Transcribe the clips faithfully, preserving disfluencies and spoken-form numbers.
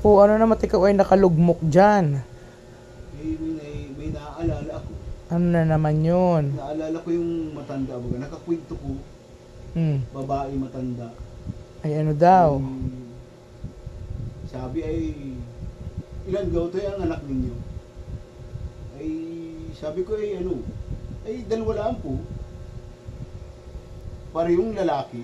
O ano naman ikaw ay nakalugmok dyan? Eh, may, may, may naaalala ako. Ano na naman yun? Naalala ko yung matanda. Baga, nakakwento ko, Hmm. babae matanda. Ay ano daw? Eh, sabi ay, ilan daw tayo ang anak ninyo? Ay, sabi ko ay ano, ay dalawa lang po. Parehong lalaki.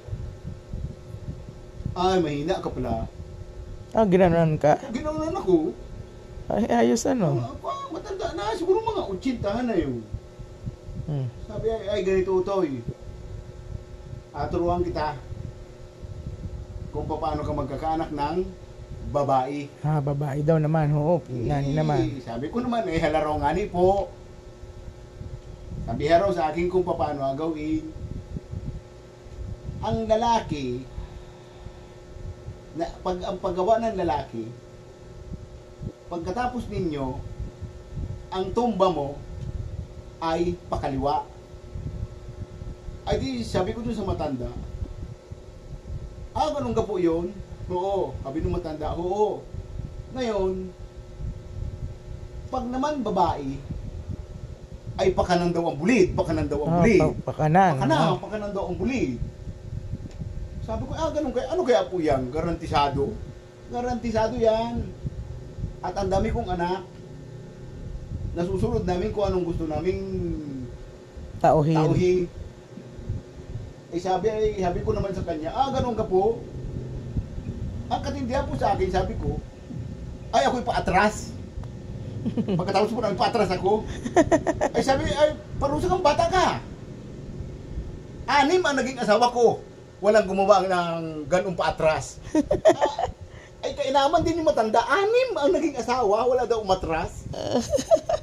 Ay, mahina ka pala. Ah, ginanon ka? Ginawanan ako. Ay, ayos ano? Ah, matanda na, siguro mga utsintahan na yun. Hmm. Sabi ay, ay ganito utoy. Aturuan kita kung paano ka magkakaanak ng babae. Ah, babae daw naman. Oo, nani naman. Eh, sabi ko naman, eh, halaro nga ni po. Sabi haraw sa akin kung paano agawin. Ang lalaki, na, pag, ang paggawa ng lalaki, pagkatapos ninyo, ang tumba mo ay pakaliwa. Ay di, sabi ko dun sa matanda, ah, ganun ka po yun? Oo, sabi nung matanda, oo. Ngayon, pag naman babae, ay pakanan daw ang bulid, pakanan daw ang Ah, bulid. pa- pakanan. Pakanan, Ah. pakanan daw ang bulid. Sabi ko, ah, ganun kaya, ano kaya po yan? Garantisado? Garantisado yan. At ang dami kong anak, nasusunod namin kung anong gusto naming Tauhin. tauhin. Eh sabi, ay, sabi ko naman sa kanya, ah, ganun ka po. Ang katindihan po sa akin, sabi ko, ay, ako'y paatras. Pagkatapos po namin, paatras ako. Ay sabi, ay, parusa kang bata ka. Anim ang naging asawa ko. Walang gumawa ng ganung paatras. Ah, ay, kainaman din yung matanda. Anim ang naging asawa, wala daw umatras.